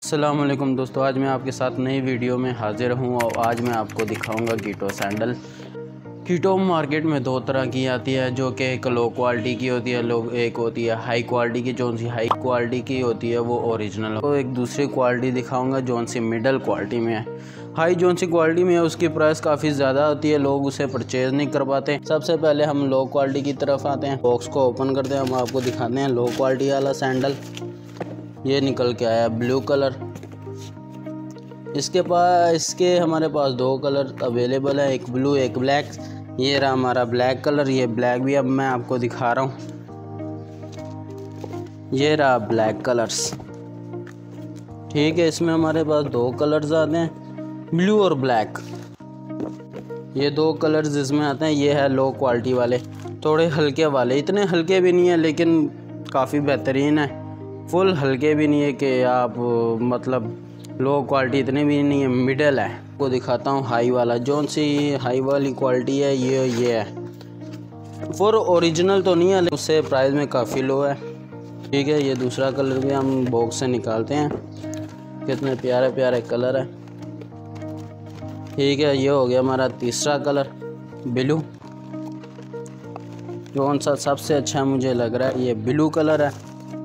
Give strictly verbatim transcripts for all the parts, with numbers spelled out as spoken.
अस्सलाम वालेकुम दोस्तों, आज मैं आपके साथ नई वीडियो में हाजिर हूँ और आज मैं आपको दिखाऊंगा कीटो सैंडल। कीटो मार्केट में दो तरह की आती है, जो कि एक लो क्वालिटी की होती है, लोग एक होती है हाई क्वालिटी की। जो सी हाई क्वालिटी की होती है वो ओरिजिनल। तो एक दूसरी क्वालिटी दिखाऊंगा जो सी मिडल क्वालिटी में है। हाई जो सी क्वालिटी में है उसकी प्राइस काफ़ी ज़्यादा होती है, लोग उसे परचेज़ नहीं कर पाते। सबसे पहले हम लो क्वालिटी की तरफ आते हैं। बॉक्स को ओपन करते हैं, हम आपको दिखाते हैं लो क्वालिटी वाला सैंडल। ये निकल के आया ब्लू कलर। इसके पास इसके हमारे पास दो कलर अवेलेबल है, एक ब्लू एक ब्लैक। ये रहा हमारा ब्लैक कलर, ये ब्लैक भी अब मैं आपको दिखा रहा हूँ। ये रहा ब्लैक कलर्स, ठीक है। इसमें हमारे पास दो कलर्स आते हैं, ब्लू और ब्लैक। ये दो कलर्स जिसमें आते हैं ये है लो क्वालिटी वाले, थोड़े हल्के वाले। इतने हल्के भी नहीं है लेकिन काफ़ी बेहतरीन है। फुल हल्के भी नहीं है कि आप मतलब लो क्वालिटी इतने भी नहीं है, मिडल है। को दिखाता हूँ हाई वाला। जो सी हाई वाली क्वालिटी है ये ये है। फॉर ओरिजिनल तो नहीं है, उससे प्राइस में काफ़ी लो है, ठीक है। ये दूसरा कलर भी हम बॉक्स से निकालते हैं। कितने प्यारे प्यारे कलर है, ठीक है। ये हो गया हमारा तीसरा कलर ब्लू। कौन सा सबसे अच्छा मुझे लग रहा है, ये ब्लू कलर है,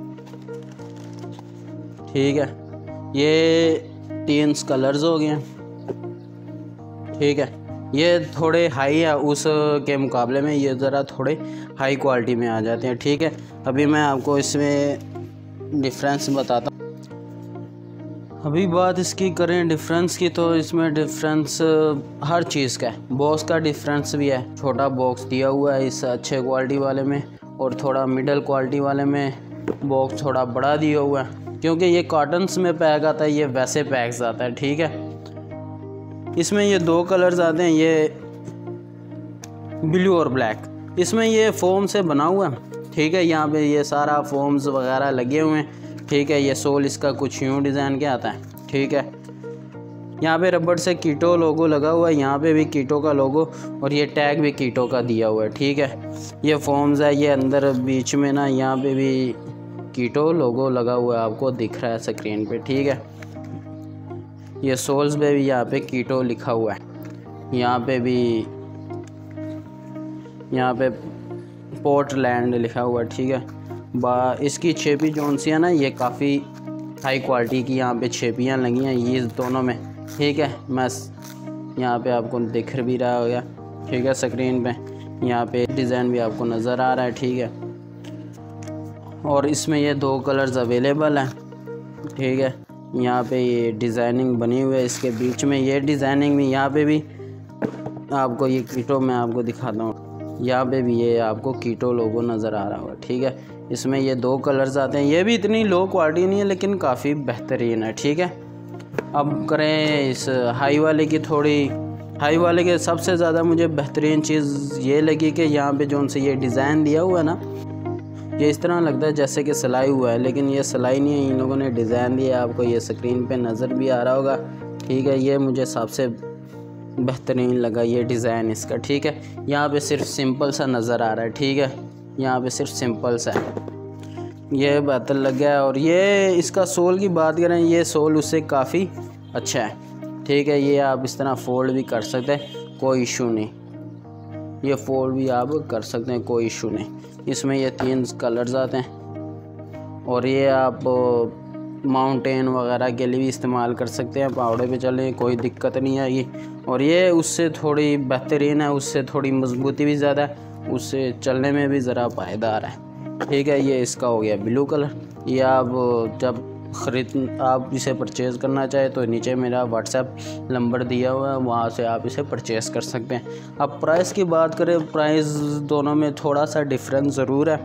ठीक है। ये तीन कलर्स हो गए, ठीक है। ये थोड़े हाई है उस के मुकाबले में, ये ज़रा थोड़े हाई क्वालिटी में आ जाते हैं, ठीक है। अभी मैं आपको इसमें डिफरेंस बताता हूँ। अभी बात इसकी करें डिफरेंस की, तो इसमें डिफरेंस हर चीज़ का है। बॉक्स का डिफरेंस भी है, छोटा बॉक्स दिया हुआ है इस अच्छे क्वालिटी वाले में, और थोड़ा मिडल क्वालिटी वाले में बॉक्स थोड़ा बड़ा दिया हुआ है, क्योंकि ये कॉटन्स में पैक आता है, ये वैसे पैक्स आता है, ठीक है। इसमें ये दो कलर्स आते हैं, ये ब्लू और ब्लैक। इसमें ये फोम से बना हुआ है, ठीक है। यहाँ पे ये सारा फोम्स वगैरह लगे हुए हैं, ठीक है। ये सोल इसका कुछ यूँ डिज़ाइन के आता है, ठीक है। यहाँ पे रबड़ से कीटो लोगो लगा हुआ है, यहाँ पे भी कीटो का लोगो, और ये टैग भी कीटो का दिया हुआ है, ठीक है। ये फोम्स है, ये अंदर बीच में ना यहाँ पे भी कीटो लोगो लगा हुआ है, आपको दिख रहा है स्क्रीन पे, ठीक है। ये सोल्स पे भी यहाँ पे कीटो लिखा हुआ है, यहाँ पे भी यहाँ पे पोर्टलैंड लिखा हुआ है, ठीक है। बा इसकी छेपी जोन सी है ना, ये काफ़ी हाई क्वालिटी की यहाँ पे छेपियाँ लगी हैं ये दोनों में, ठीक है। मैं यहाँ पे आपको दिख भी रहा होगा, ठीक है, स्क्रीन पे। यहाँ पे डिज़ाइन भी आपको नज़र आ रहा है, ठीक है। और इसमें ये दो कलर्स अवेलेबल हैं, ठीक है। यहाँ पे ये डिज़ाइनिंग बनी हुई है, इसके बीच में ये डिज़ाइनिंग भी, यहाँ पे भी आपको ये कीटो मैं आपको दिखाता हूँ, यहाँ पे भी ये आपको कीटो लोगो नज़र आ रहा होगा, ठीक है। इसमें ये दो कलर्स आते हैं, ये भी इतनी लो क्वालिटी नहीं है लेकिन काफ़ी बेहतरीन है, ठीक है। अब करें इस हाई वाले की। थोड़ी हाई वाले के सबसे ज़्यादा मुझे बेहतरीन चीज़ ये लगी कि यहाँ पे जो से ये डिज़ाइन दिया हुआ है ना, ये इस तरह लगता है जैसे कि सिलाई हुआ है, लेकिन ये सिलाई नहीं है, इन लोगों ने डिज़ाइन दिया है। आपको ये स्क्रीन पे नज़र भी आ रहा होगा, ठीक है। ये मुझे सबसे बेहतरीन लगा ये डिज़ाइन इसका, ठीक है। यहाँ पे सिर्फ सिंपल सा नज़र आ रहा है, ठीक है। यहाँ पे सिर्फ सिंपल सा है, ये बेहतर लग गया है। और ये इसका सोल की बात करें, ये सोल उससे काफ़ी अच्छा है, ठीक है। ये आप इस तरह फोल्ड भी कर सकते हैं, कोई इशू नहीं। ये फोल्ड भी आप कर सकते हैं, कोई इशू नहीं। इसमें ये तीन कलर्स आते हैं, और ये आप माउंटेन वगैरह के लिए भी इस्तेमाल कर सकते हैं, पहाड़ों पे चलें कोई दिक्कत नहीं आएगी। और ये उससे थोड़ी बेहतरीन है, उससे थोड़ी मजबूती भी ज़्यादा है, उससे चलने में भी ज़रा पायदार है, ठीक है। ये इसका हो गया ब्लू कलर। ये आप जब ख़रीद आप इसे परचेज़ करना चाहे तो नीचे मेरा व्हाट्सएप नंबर दिया हुआ है, वहाँ से आप इसे परचेज़ कर सकते हैं। अब प्राइस की बात करें, प्राइस दोनों में थोड़ा सा डिफरेंस ज़रूर है।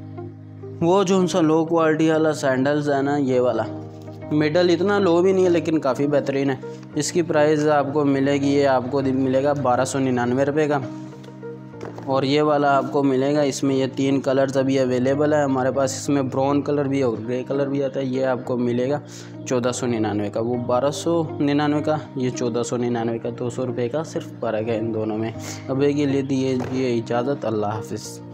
वो जो सा लो क्वालिटी वाला सैंडल्स है ना, ये वाला मिडल इतना लो भी नहीं है लेकिन काफ़ी बेहतरीन है। इसकी प्राइस आपको मिलेगी, ये आपको मिलेगा बारह सौ निन्यानवे रुपये का। और ये वाला आपको मिलेगा, इसमें ये तीन कलर्स अभी अवेलेबल है हमारे पास। इसमें ब्राउन कलर भी और ग्रे कलर भी आता है। ये आपको मिलेगा चौदह सौ निन्यानवे का, वो बारह सौ निन्यानवे का, ये चौदह सौ निन्यानवे का। दो सौ रुपये का सिर्फ फ़र्क है इन दोनों में। अब के लिए दिए इजाज़त, अल्लाह हाफिज़।